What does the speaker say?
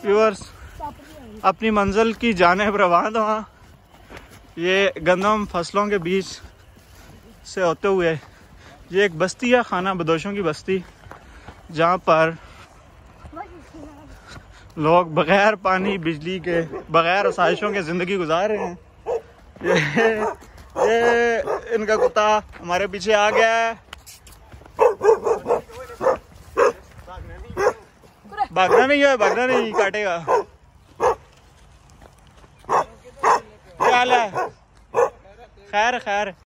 Viewers अपनी मंजिल की जानिब रवाना हुआ। ये गंदम फसलों के बीच से होते हुए ये एक बस्ती है, खाना बदोशों की बस्ती, जहाँ पर लोग बगैर पानी बिजली के बगैर आसाइशों के ज़िंदगी गुजार रहे हैं। ये इनका कुत्ता हमारे पीछे आ गया है। भागना नहीं है, भागना नहीं, काटेगा। क्या हाल है? खैर खैर।